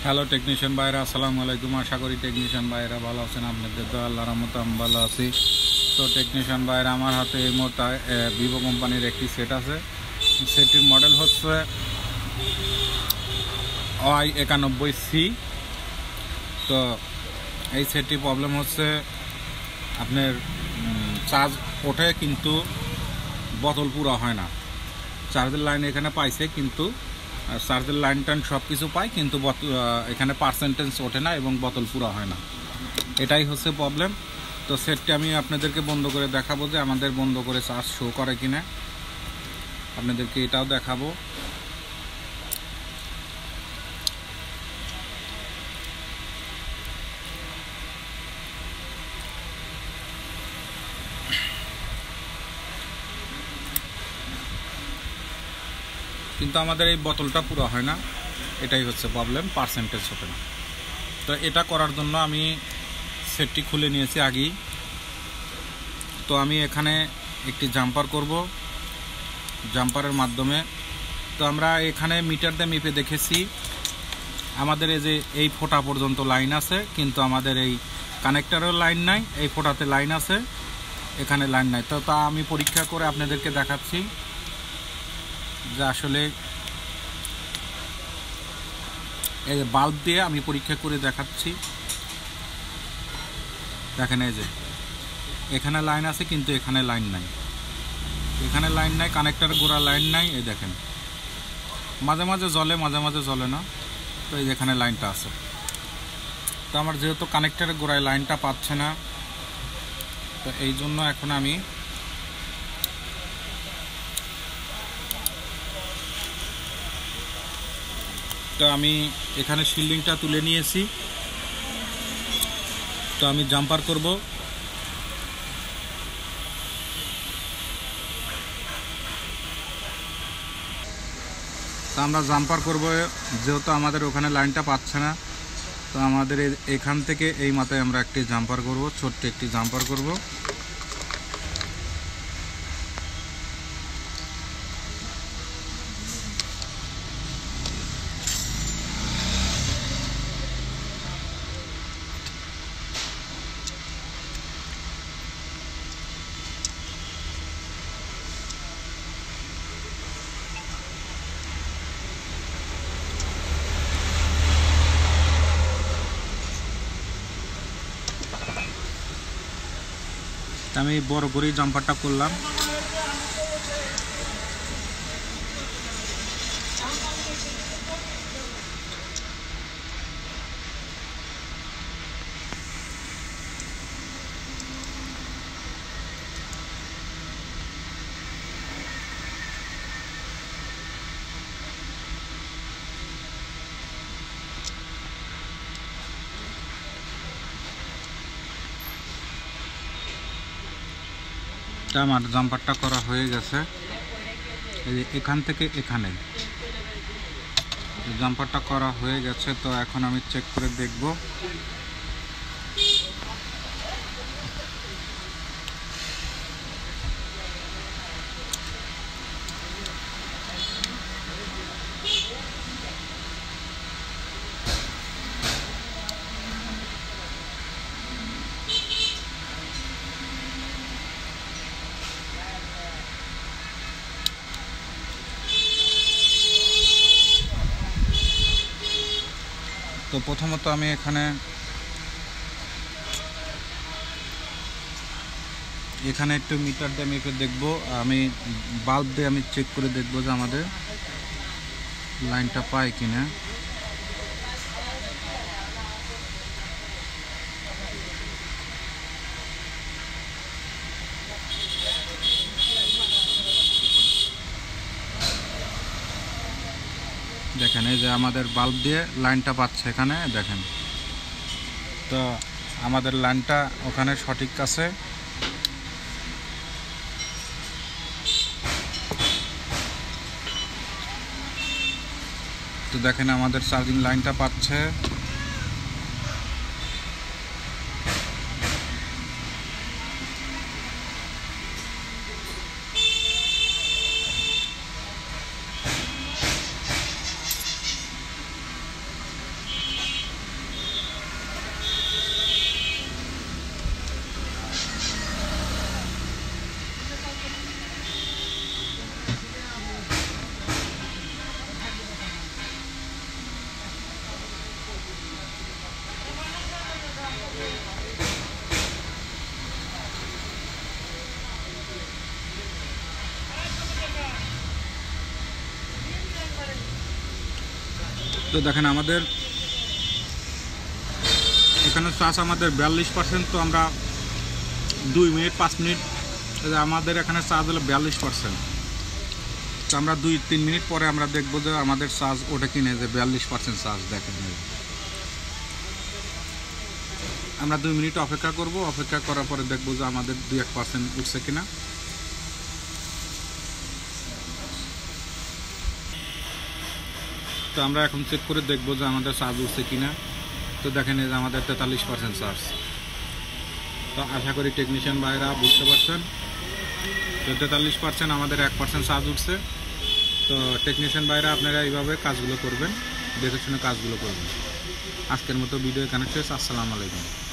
Hello technician ভাইরা, আসসালামু আলাইকুম। আশা করি টেকনিশিয়ান ভাইরা ভালো আছেন। আপনাদের তো আল্লাহর রহমতে আমি ভালো আছি। তো টেকনিশিয়ান ভাইরা, আমার হাতে এই মুহূর্তে ভিভো কোম্পানির একটি সেট আছে। সেটটির মডেল হচ্ছে Y91C। তো এই সেটটির প্রবলেম হচ্ছে আপনার চার্জ ওঠে কিন্তু বোতল পুরো হয় না। চার্জের লাইন এখানে পাইছে কিন্তু চার্জের লাইন টাইন সব কিছু পাই, কিন্তু এখানে পার্সেন্টেজ ওঠে না এবং বোতল পুরো হয় না। এটাই হচ্ছে প্রবলেম। তো সেটটি আমি আপনাদেরকে বন্ধ করে দেখাবো যে আমাদের বন্ধ করে চার্জ শো করে কিনা, আপনাদেরকে এটাও দেখাবো। কিন্তু আমাদের এই বোতলটা পুরো হয় না, এটাই হচ্ছে প্রবলেম, পার্সেন্টেজ ওঠে না। তো এটা করার জন্য আমি সেটটি খুলে নিয়েছি আগেই। তো আমি এখানে একটি জাম্পার করব, জাম্পারের মাধ্যমে। তো আমরা এখানে মিটার দিয়ে মেপে দেখেছি আমাদের এই যে এই ফোঁটা পর্যন্ত লাইন আছে, কিন্তু আমাদের এই কানেক্টরের লাইন নাই, এই ফোঁটাতে লাইন আছে, এখানে লাইন নাই। তো তা আমি পরীক্ষা করে আপনাদেরকে দেখাচ্ছি যে আসলে এই বাল্ব দিয়ে আমি পরীক্ষা করে দেখাচ্ছি। দেখেন এই যে এখানে লাইন আছে কিন্তু এখানে লাইন নাই, এখানে লাইন নাই, কানেক্টর গোড়া লাইন নাই। এই দেখেন মাঝে মাঝে জ্বলে, মাঝে মাঝে জ্বলে না। তো এই যেখানে লাইনটা আছে। তো আমার যেহেতু কানেক্টরের গোড়ায় লাইনটা পাচ্ছে না, তো এই জন্য এখন আমি এখানে শিল্ডিংটা তুলে নিয়েছি। তো আমি জাম্পার করব। তো আমরা জাম্পার করব যেহেতু আমাদের ওখানে লাইনটা পাচ্ছে না। তো আমাদের এখান থেকে এই মাথায় আমরা একটি জাম্পার করব, ছোট্ট একটি জাম্পার করব। আমি বড় করেই জাম্পারটা করলাম। আমার জাম্পারটা করা হয়ে গেছে। এখান থেকে এখানে জাম্পারটা করা হয়ে গেছে। তো এখন আমি চেক করে দেখব। তো প্রথমত আমি এখানে একটু মিটার দিয়ে মেপে দেখব। আমি বাল্ব দিয়ে আমি চেক করে দেখব যে আমাদের লাইনটা পায় কিনা। দেখেন এই যে আমাদের বাল্ব দিয়ে লাইনটা পাচ্ছে এখানে, দেখেন। তো আমাদের লাইনটা ওখানে সঠিক আছে। তো দেখেন আমাদের চার্জিং লাইনটা পাচ্ছে। তো দেখেন আমাদের এখানে চার্জ আমাদের 42%, তো আমরা 2 মিনিট 5 মিনিট, আমাদের এখানে চার্জ হলো 42%। তো আমরা 2-3 মিনিট পরে আমরা দেখবো যে আমাদের চার্জ ওটা কিনে যে 42% চার্জ। দেখেন আমরা 2 মিনিট অপেক্ষা করব, অপেক্ষা করার পরে দেখবো যে আমাদের 2-1% উঠছে কিনা। তো আমরা এখন চেক করে দেখবো যে আমাদের চার্জ উঠছে কিনা। তো দেখেন এই যে আমাদের 43% চার্জ। তো আশা করি টেকনিশিয়ান ভাইরা বুঝতে পারছেন। তো 43% আমাদের 1% চার্জ উঠছে। তো টেকনিশিয়ান ভাইরা আপনারা এইভাবে কাজগুলো করবেন, দেখে শুনে কাজগুলো করবেন। আজকের মতো ভিডিও এখানে শেষ। আসসালামু আলাইকুম।